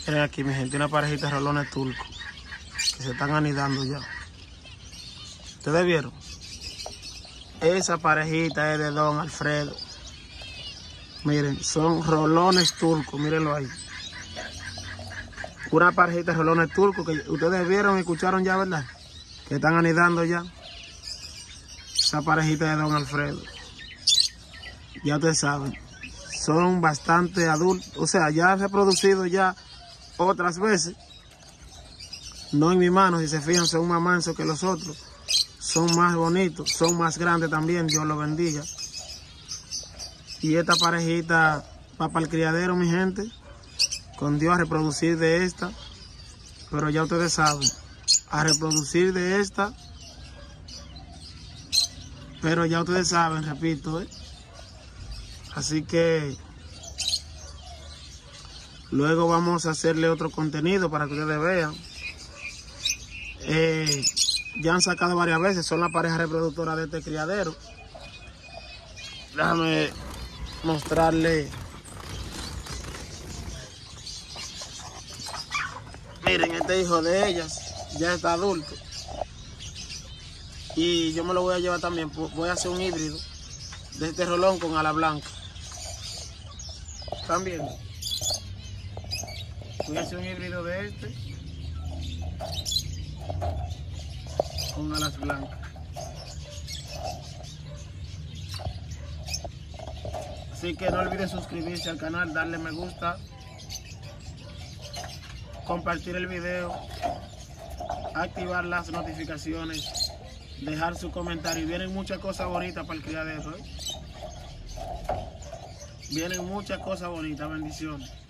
Miren aquí, mi gente, una parejita de rolones turcos que se están anidando ya. ¿Ustedes vieron? Esa parejita es de Don Alfredo. Miren, son rolones turcos, mírenlo ahí. Una parejita de rolones turcos que ustedes vieron y escucharon ya, ¿verdad? Que están anidando ya. Esa parejita de Don Alfredo. Ya ustedes saben. Son bastante adultos. O sea, ya han reproducido ya otras veces. No en mi mano, si se fijan, son más mansos que los otros. Son más bonitos, son más grandes también, Dios los bendiga. Y esta parejita va para el criadero, mi gente. Con Dios a reproducir de esta. Pero ya ustedes saben, a reproducir de esta. Pero ya ustedes saben, repito, Así que luego vamos a hacerle otro contenido para que ustedes vean. Ya han sacado varias veces, son la pareja reproductora de este criadero. Déjame mostrarle. Miren, este hijo de ellas ya está adulto. Y yo me lo voy a llevar también, voy a hacer un híbrido de este rolón con ala blanca. ¿Están viendo? Voy a hacer un híbrido de este con alas blancas. Así que no olviden suscribirse al canal, darle me gusta, compartir el video, activar las notificaciones, dejar su comentario. Vienen muchas cosas bonitas para el criadero, Vienen muchas cosas bonitas, bendiciones.